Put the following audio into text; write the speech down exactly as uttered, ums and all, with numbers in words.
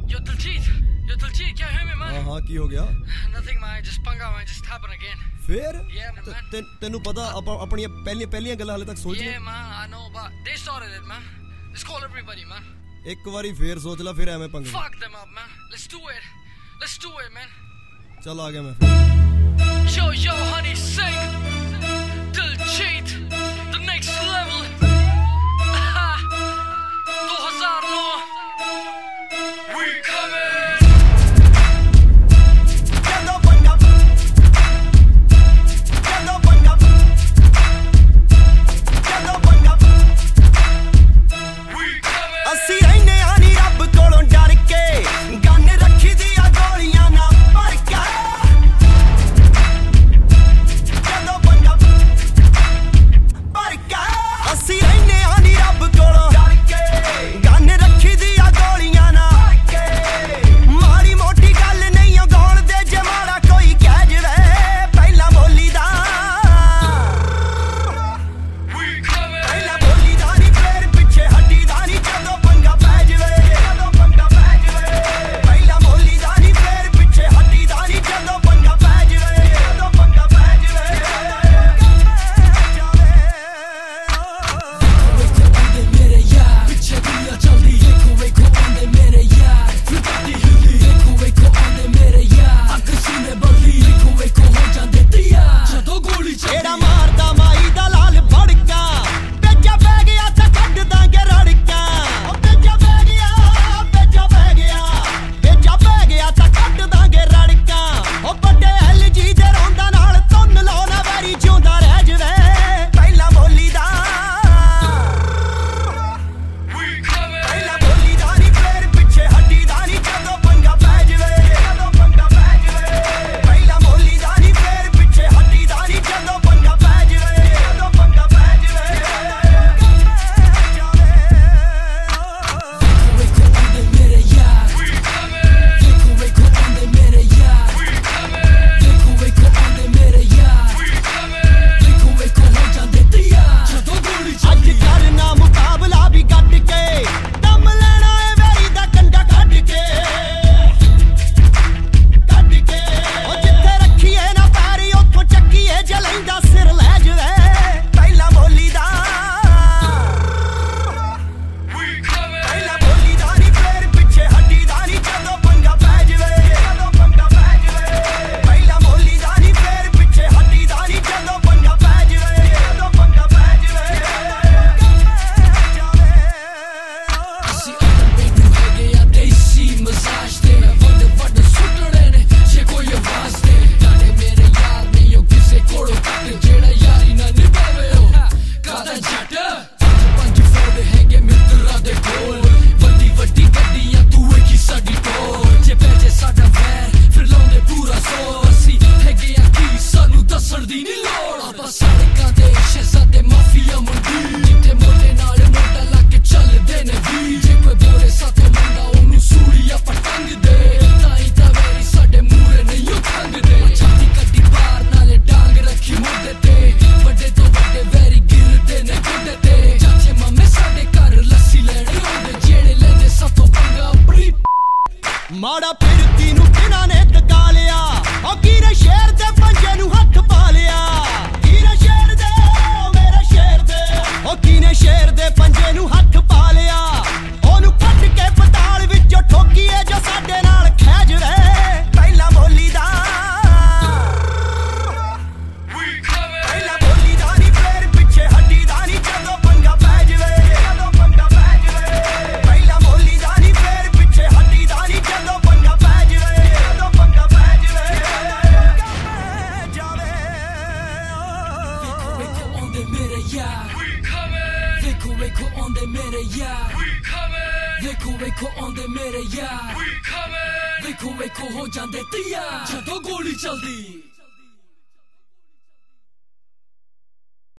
Yo Diljit, yo Diljit, क्या है मैं? हाँ हाँ की हो गया? Nothing man, just पंगा man, just happen again. फिर? Yeah man. ते, तेनू पता अप अपनी पहली पहलियां गल्लां हाले तक सोच ले? Yeah man, I know but they started it man. Let's call everybody man. एक बारी फिर सोच ला फिर ऐਵੇਂ पंगे. Fuck them up man. Let's do it. Let's do it man. चल आ गया मैं फिर. Yo yo honey sing. Diljit, the next level. two thousand nine. We coming. Get up and up. Get up and up. Get up and up. We coming. ਅਸੀਂ ਰਹਿਨੇ ਆ ਨੀ ਰੱਬ ਕੋਲੋਂ ਡਰ ਕੇ ਗੰਨ ਰੱਖੀ ਦੀਆਂ ਗੋਲੀਆਂ ਨਾ ਭਰ ਕੇ ਜਦੋਂ ਬੰਦਾ ਭਰ ਕੇ ਅਸੀਂ ਰਹਿਨੇ ਆ ਨੀ ਰੱਬ ਕੋਲੋਂ ਡਰ ਕੇ ਗੰਨ ਰੱਖੀ ਦੀਆਂ ਗੋਲੀਆਂ ਨਾ ਭਰ ਕੇ ਮਾੜੀ ਮੋਟੀ ਗੱਲ ਨਹੀਂ ਉਹ ਗਾਉਣ ਦੇ ਜੇ ਮਾੜਾ ਕੋਈ ਕਹਿ ਜਵੇ ਪਹਿਲਾਂ ਬੋਲੀ ਦਾ We coming. ਪਹਿਲਾਂ ਬੋਲੀ ਦਾ ਨੀ ਫੇਰ ਪਿੱਛੇ ਹੱਡੀ ਦਾ ਨੀ ਜਦੋਂ ਪੰਗਾ ਪੈ ਜਵੇ ਜਦੋਂ ਪੰਗਾ ਪੈ ਜਵੇ ਪਹਿਲਾਂ ਬੋਲੀ ਦਾ ਨੀ ਫੇਰ ਪਿੱਛੇ ਹੱਡੀ ਦਾ ਨੀ ਜਦੋਂ ਪੰਗਾ ਪੈ ਜਵੇ ਜਦੋਂ ਪੰਗਾ ਪੈ ਜਵੇ ਮੇਰੇ ਯਾਰ ਪਿੱਛੇ ਦੁਨੀਆ ਚੱਲਦੀ ਵੇਖੋ ਵੇਖੋ ਆਉਂਦੇ ਮੇਰੇ ਯਾਰ ਫਿਰਦੀ ਹਿੱਲੀ ਵੇਖੋ ਵੇਖੋ ਆਉਂਦੇ ਮੇਰੇ ਯਾਰ ਅੱਖ ਸੀਨੇ ਬਲਦੀ ਵੇਖੋ ਵੇਖੋ ਹੋ ਜਾਂਦੇ ਤਿਆਰ ਜਦੋਂ ਗੋਲੀ ਜਿਹੜਾ ਚੱਲਦੀ ਮਾਰਦਾ ਮਾਈ ਦਾ ਲਾਲ ਭੜਕਾ ਪੇਚਾ ਪੈ ਗਿਆ ਤਾਂ ਕੱਢ ਦਾਂਗੇ ਰੜਕਾ ਉਹ ਪੇਚਾ ਪੈ ਗਿਆ ਪੇਚਾ ਪੈ ਗਿਆ ਪੇਚਾ ਪੈ ਗਿਆ ਤਾਂ ਕੱਢ ਦਾਂਗੇ ਰੜਕਾ ਉਹ ਵੱਡੇ ਐਲ ਜੀ ਦੇ ਰੌਂਦਾ ਨਾਲ ਤੁੰਨ ਲਾਉਣਾ ਵੈਰੀ ਜਿਉਂਦਾ ਰਹਿ ਜਵੇ ਪਹਿਲਾਂ ਬੋਲੀ ਦਾ We coming. ਪਹਿਲਾਂ ਬੋਲੀ ਦਾ ਨੀ ਫੇਰ ਪਿੱਛੇ ਹੱਡੀ ਦਾ ਨੀ ਜਦੋਂ ਪੰਗਾ ਪੈ ਜਵੇ ਜਦੋਂ ਪੰਗਾ ਪੈ ਜਵੇ ਪਹਿਲਾਂ ਬੋਲੀ ਦਾ ਨੀ ਫੇਰ ਪਿੱਛੇ ਹੱਡੀ ਦਾ ਨੀ ਜਦੋਂ ਪੰਗਾ ਪੈ ਜਵੇ ਜਦੋਂ ਪੰਗਾ ਪੈ ਜਵੇ ਵੇਖੋ ਵੇਖੋ ਆਉਂਦੇ ਮੇਰੇ ਯਾਰ We coming. ਵੇਖੋ ਵੇਖੋ ਆਉਂਦੇ ਮੇਰੇ ਯਾਰ We coming. ਵੇਖੋ ਵੇਖੋ ਆਉਂਦੇ ਮੇਰੇ ਯਾਰ We coming. ਵੇਖੋ ਵੇਖੋ ਹੋ ਜਾਂਦੇ ਤਿਆਰ ਜਦੋਂ ਗੋਲੀ ਅੱਜ ਚੱਲਦੀ ਕਰਨਾ ਮੁਕਾਬਲਾ ਵੀ ਗੱਡ ਕੇ ਦਮ ਲੈਣਾ ਏ ਵੈਰੀ ਦਾ ਕੰਡਾ ਕੱਢ ਕੇ ਕੱਢ ਕੇ ਉਹ ਜਿੱਥੇ ਰੱਖੀਏ ਨਾ ਪੈਰੀ ਉੱਥੋਂ ਚੱਕੀਏ ਜਲੈਂਦਾ ਸਿਰ ਲੈ ਜਵੇ ਪਹਿਲਾਂ ਬੋਲੀ ਦਾ We coming. ਪਹਿਲਾਂ ਬੋਲੀ ਦਾ ਨੀ ਫੇਰ ਪਿੱਛੇ ਹੱਡੀ ਦਾ ਨੀ ਜਦੋਂ ਪੰਗਾ ਪੈ ਜਵੇ ਜਦੋਂ ਪੰਗਾ ਪੈ ਜਵੇ ਪਹਿਲਾਂ ਬੋਲੀ ਦਾ ਨੀ ਫੇਰ ਪਿੱਛੇ ਹੱਡੀ ਦਾ ਨੀ ਜਦੋਂ ਪੰਗਾ ਪੈ ਜਵੇ ਜਦੋਂ ਪੰਗਾ ਪੈ ਜਵੇ ਅਸੀਂ ਅੰਦਰ ਬੈਠੂ ਹੈਗੇ ਆ ਦੇਸੀ ਮਸਾਜ ਤੇ ਵੱਡ ਵੱਡ ਸੁੱਟਣੇ ਨੇ ਜੇ ਕੋਈ ਆਵਾਜ਼ ਤੇ ਜਾਣੇ ਮੇਰੇ ਯਾਰ ਨਹੀਂ ਉਹ ਕਿਸੇ ਕੋਲੋਂ ਕੱਟ ਜਿਹੜਾ ਯਾਰੀ ਨਾ ਨਿਭਾਵੇ ਉਹ ਕਾਦਾ ਜੱਟ ਪੰਜ ਫੋੜ ਹੈਗੇ ਮਿੱਤਰਾਂ ਦੇ ਕੋਲ ਵੱਡੀ ਵੱਡੀ ਗੱਡੀਆਂ ਤੂੰ ਵੇਖੀ ਸਾਡੀ ਟੋਲ ਜੇ ਪੈਜੇ ਸਾਡਾ ਵੈਰ ਫਿਰ ਲਾਉਂਦੇ ਪੂਰਾ ਜ਼ੋਰ ਅਸੀਂ ਹੈਗੇ ਆ ਕੀ ਸਾਨੂੰ ਦੱਸਣ ਦੀ ਨਹੀਂ ਲੋੜ ਆਪਾਂ ਸੜਕਾਂ ਦੇ ਸ਼ਹਿਜ਼ਾਦੇ ਮਾਫੀਆ ਮੰਡੀ ਜਿੱਥੇ ਮੋਢੇ ਨਾਲ ਮੋਢਾ ਲਾ ਕੇ ਚੱਲਦੇ ਨੇ ਵੀ ਜੇ ਕੋਈ ਬੋਲੇ ਸਾਥੋਂ ਮੰਦਾ ਉਹਨੂੰ ਸੂਲੀ ਆਪਾਂ ਟੰਗਦੇ ਤਾਂ ਹੀ ਤਾਂ ਵੈਰੀ ਸਾਡੇ ਮੂਹਰੇ ਨਹੀਂ ਉਹ ਖੰਗਦੇ ਛਾਤੀ ਕੱਢੀ ਬਾਹਰ ਨਾਲੇ ਡਾਂਗ ਰੱਖੀ ਮੋਢੇ ਤੇ ਵੱਡੇ ਤੋਂ ਵੱਡੇ ਵੈਰੀ ਗਿਰਦੇ ਨੇ ਗੁੱਡੇ ਤੇ ਚਾਚੇ ਮਾਮੇ ਸਾਡੇ ਘਰ ਲੱਸੀ ਲੈਣ ਆਉਂਦੇ ਜਿਹੜੇ ਲੈਂਦੇ ਸਾਥੋਂ ਪੰਗਾ ਆਪਣੀ ਮਾੜਾ ਫਿਰਤੀ ਨੂੰ ਕਿਹਨਾਂ ਨੇ ਟਕਾ ਲਿਆ ਉਹ ਕੀਰੇ ਸ਼ੇਰ ਦੇ ਪੰਜੇ ਨੂੰ ਹੱਥ ਪਾ ਲਿਆ ਕੀਰੇ ਸ਼ੇਰ ਦੇ ਉਹ ਮੇਰੇ ਸ਼ੇਰ ਦੇ ਉਹ ਕੀਨੇ ਸ਼ੇਰ ਦੇ ਪੰਜੇ ਨੂੰ ਹੱਥ ਪਾ ਲਿਆ ਉਹਨੂੰ ਕੱਢ ਕੇ ਪਤਾਲ ਵਿੱਚੋਂ ਠੋਕੀਏ ਜੋ ਸਾਡੇ ਨਾਲ ਖਹਿ ਜਵੇ ਪਹਿਲਾਂ ਬੋਲੀ ਦਾ We coming. ਪਹਿਲਾਂ ਬੋਲੀ ਦਾ ਨੀ ਫੇਰ ਪਿੱਛੇ ਹੱਡੀ ਦਾ ਨੀ ਜਦੋਂ ਪੰਗਾ ਪੈ ਜਵੇ ਜਦੋਂ ਪੰਗਾ ਪੈ ਜਵੇ ਪਹਿਲਾਂ ਬੋਲੀ ਦਾ ਨੀ ਫੇਰ ਪਿੱਛੇ ਹੱਡੀ ਦਾ ਨੀ ਜਦੋਂ ਪੰਗਾ ਪੈ ਜਵੇ ਜਦੋਂ ਪੰਗਾ ਪੈ ਜਵੇ ਜਾਵੇ ਵੇਖੋ ਆਉਂਦੇ ਮੇਰੇ ਯਾਰ We coming. ਵੇਖੋ ਵੇਖੋ ਆਉਂਦੇ ਮੇਰੇ ਯਾਰ We coming. ਵੇਖੋ ਵੇਖੋ ਆਉਂਦੇ ਮੇਰੇ ਯਾਰ We coming. ਵੇਖੋ ਵੇਖੋ ਹੋ ਜਾਂਦੇ ਤਿਆਰ ਜਦੋਂ ਗੋਲੀ ਚੱਲਦੀ